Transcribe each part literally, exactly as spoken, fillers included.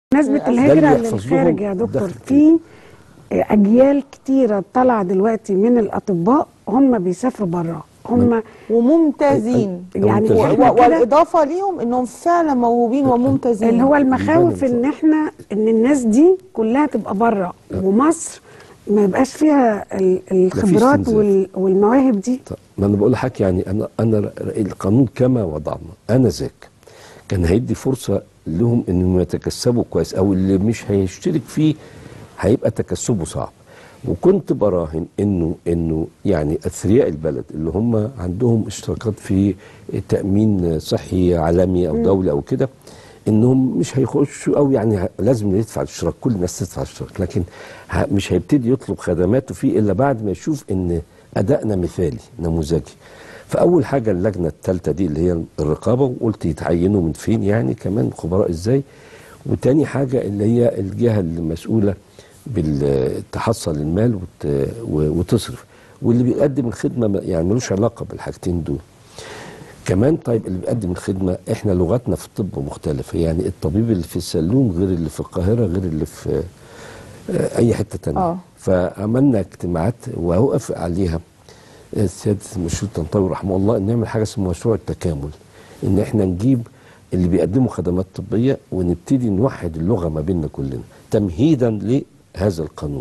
بمناسبة الهجرة للخارج يا دكتور، في أجيال كتيرة طالعة دلوقتي من الأطباء هم بيسافروا بره، هم وممتازين يعني والإضافة ليهم إنهم فعلا موهوبين وممتازين. اللي هو المخاوف إن إحنا إن الناس دي كلها تبقى بره ومصر ما يبقاش فيها الخبرات والمواهب دي. ما أنا بقول لحضرتك يعني أنا أنا القانون كما وضعنا أنا ذاك كان هيدي فرصة لهم انهم يتكسبوا كويس، او اللي مش هيشترك فيه هيبقى تكسبه صعب. وكنت براهن انه انه يعني اثرياء البلد اللي هم عندهم اشتراكات في تامين صحي عالمي او دولي او كده، انهم مش هيخشوا، او يعني لازم يدفع الاشتراك، كل الناس تدفع الاشتراك، لكن مش هيبتدي يطلب خدماته فيه الا بعد ما يشوف ان ادائنا مثالي نموذجي. فاول حاجه اللجنه الثالثه دي اللي هي الرقابه، وقلت يتعينوا من فين يعني كمان خبراء ازاي. وتاني حاجه اللي هي الجهه المسؤوله بالتحصل المال وتصرف، واللي بيقدم الخدمه يعني ملوش علاقه بالحاجتين دول كمان. طيب اللي بيقدم الخدمه، احنا لغتنا في الطب مختلفه، يعني الطبيب اللي في السلوم غير اللي في القاهره غير اللي في اي حته تانيه. أوه. فعملنا اجتماعات ووقف عليها السيد المشير طنطاوي رحمه الله ان نعمل حاجه اسمها مشروع التكامل، ان احنا نجيب اللي بيقدموا خدمات طبيه ونبتدي نوحد اللغه ما بيننا كلنا تمهيدا لهذا القانون.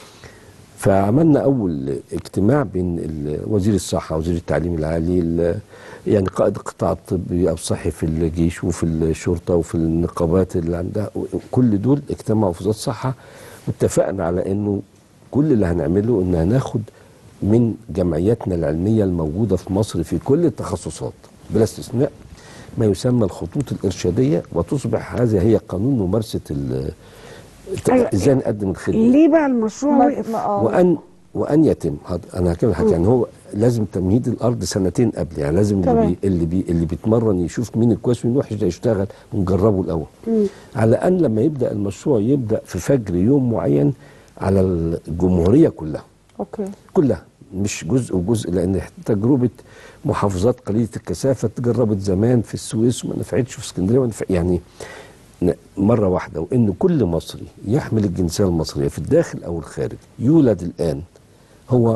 فعملنا اول اجتماع بين وزير الصحه وزير التعليم العالي، يعني قائد القطاع الطبي او الصحي في الجيش وفي الشرطه وفي النقابات اللي عندها، كل دول اجتمعوا في وزاره الصحه واتفقنا على انه كل اللي هنعمله ان هناخد من جمعياتنا العلمية الموجودة في مصر في كل التخصصات بلا استثناء ما يسمى الخطوط الإرشادية، وتصبح هذه هي قانون ممارسة ازاي نقدم الخدمة. ليه بقى المشروع وقف؟ وأن وأن يتم، أنا هكمل حاجة، يعني هو لازم تمهيد الأرض سنتين قبل، يعني لازم اللي بي اللي, بي اللي بيتمرن يشوف مين الكويس ومين الوحش ده يشتغل ونجربه الأول. مم. على أن لما يبدأ المشروع يبدأ في فجر يوم معين على الجمهورية كلها. أوكي. كلها مش جزء وجزء، لان تجربه محافظات قليله الكثافه اتجربت زمان في السويس وما نفعتش، في اسكندريه يعني مره واحده. وان كل مصري يحمل الجنسيه المصريه في الداخل او الخارج يولد الان هو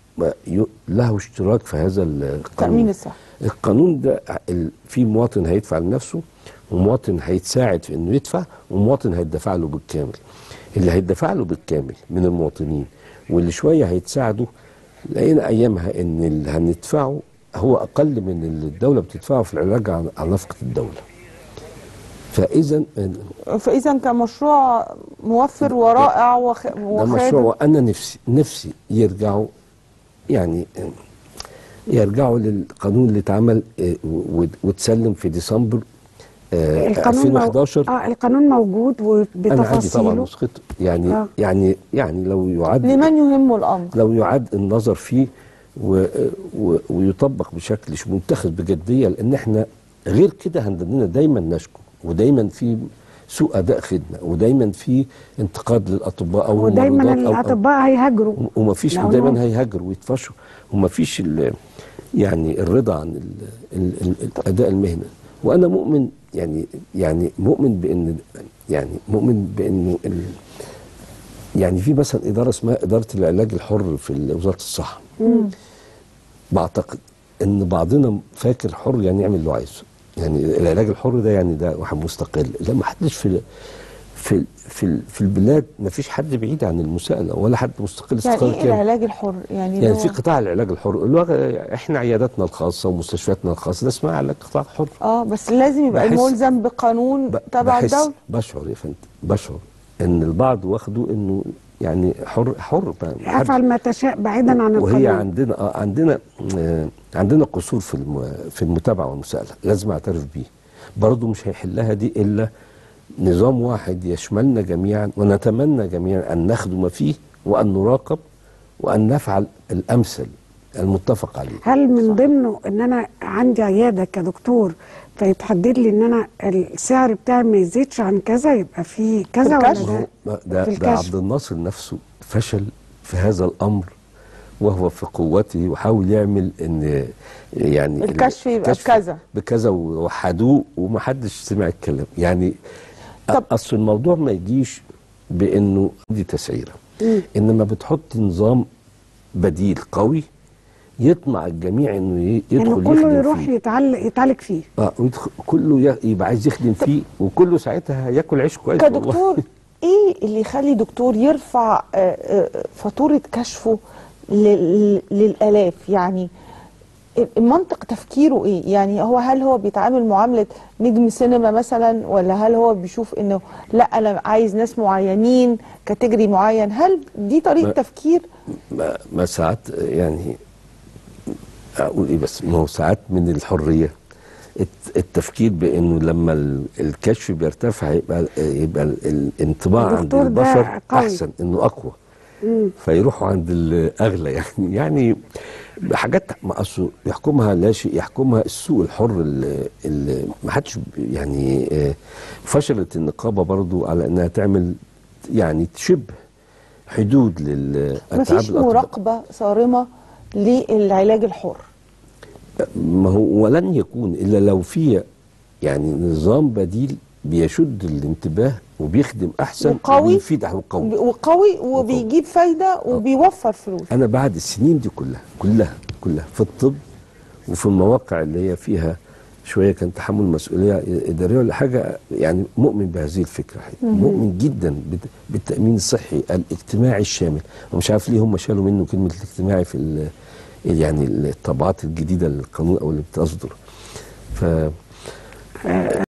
له اشتراك في هذا القانون. تأمين الصحة. القانون ده في مواطن هيدفع لنفسه، ومواطن هيتساعد في انه يدفع، ومواطن هيدفع له بالكامل. اللي هيدفع له بالكامل من المواطنين واللي شويه هيتساعدوا، لقينا ايامها ان اللي هندفعه هو اقل من اللي الدوله بتدفعه في العلاج عن نفقه الدوله. فاذا فاذا كان مشروع موفر ورائع وخادم. ده مشروع، وانا نفسي نفسي يرجعوا يعني يرجعوا للقانون اللي اتعمل واتسلم في ديسمبر ألفين وحداشر. اه القانون موجود وبتفاصيله. انا عندي طبعا نسخته، يعني آه. يعني يعني لو يعد لمن يهمه الامر، لو يعد النظر فيه و و ويطبق بشكل منتخب بجديه، لان احنا غير كده هندنا دايما نشكو، ودايما في سوء اداء خدمه، ودايما في انتقاد للاطباء او ودايما الاطباء هيهاجروا، ومفيش ودايما هيهاجروا ويتفشوا، ومفيش يعني الرضا عن ال ال ال الاداء المهني. وانا مؤمن يعني يعني مؤمن بان يعني مؤمن بانه يعني في مثلا اداره اسمها اداره العلاج الحر في وزاره الصحه. مم. بعتقد ان بعضنا فاكر حر يعني يعمل اللي عايزه، يعني العلاج الحر ده يعني ده واحد مستقل. لا، ما حدش في في في في البلاد ما فيش حد بعيد عن المساءله ولا حد مستقل استقلال كامل. يعني ايه العلاج الحر؟ يعني يعني في قطاع العلاج الحر اللي هو احنا عياداتنا الخاصه ومستشفياتنا الخاصه ده اسمها علاج قطاع حر. اه بس لازم يبقى ملزم بقانون تبع الدوله. بشعر يا فندم، بشعر ان البعض واخده انه يعني حر حر افعل ما تشاء بعيدا عن القانون. وهي عندنا اه عندنا آه عندنا قصور في في المتابعه والمساءله، لازم اعترف بيه. برضه مش هيحلها دي الا نظام واحد يشملنا جميعا، ونتمنى جميعا ان نخدم فيه وان نراقب وان نفعل الامثل المتفق عليه. هل من ضمنه ان انا عندي عياده كدكتور فيتحدد لي ان انا السعر بتاعي ما يزيدش عن كذا، يبقى في كذا ولا ده؟ ده, في ده عبد الناصر نفسه فشل في هذا الامر وهو في قوته، وحاول يعمل ان يعني الكشف يبقى بكذا بكذا ووحدوه ومحدش سمع الكلام. يعني طب اصل الموضوع ما يجيش بانه دي تسعيره، انما بتحط نظام بديل قوي يطمع الجميع انه ي- يدخل يعني كله يخدم يروح فيه. يتعلق يتعالج فيه. اه ويدخل كله ي- يبقى عايز يخدم فيه، وكله ساعتها هياكل عيش كويس والله. كدكتور ايه اللي يخلي دكتور يرفع آه، آه، فاتورة كشفه لل- للآلاف؟ يعني المنطق تفكيره ايه؟ يعني هو هل هو بيتعامل معاملة نجم سينما مثلا، ولا هل هو بيشوف انه لا انا عايز ناس معينين كاتيجري معين؟ هل دي طريقة ما- تفكير؟ ما, ما ساعات يعني اقول ايه، بس ما هو ساعات من الحريه الت- التفكير بانه لما ال- الكشف بيرتفع يبقى يبقى ال- الانطباع عند الدكتور ده البشر قوي. احسن، انه اقوى، فيروحوا عند الاغلى يعني يعني حاجات ما اصله يحكمها لا شيء، يحكمها السوق الحر اللي, اللي ما حدش ب- يعني آه، فشلت النقابه برضو على انها تعمل يعني تشبه حدود للاتعاب مفيش الأطباء. مراقبة صارمة للعلاج الحر. ما هو ولن يكون الا لو في يعني نظام بديل بيشد الانتباه وبيخدم احسن وقوي وبيفيد وقوي. وقوي وبيجيب فايدة وبيوفر فلوس. انا بعد السنين دي كلها كلها كلها في الطب وفي المواقع اللي هي فيها شويه كان تحمل مسؤوليه اداريه ولا حاجه، يعني مؤمن بهذه الفكره، مؤمن جدا بت- بالتامين الصحي الاجتماعي الشامل، ومش عارف ليه هم شالوا منه كلمه الاجتماعي في ال- يعني الطبعات الجديده للقانون او اللي بتصدر. ف